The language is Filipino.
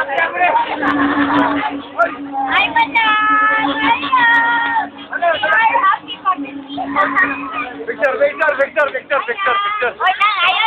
Hi, Madam! Hello! Happy pag-ibig! Picture. Oy, lang, ayaw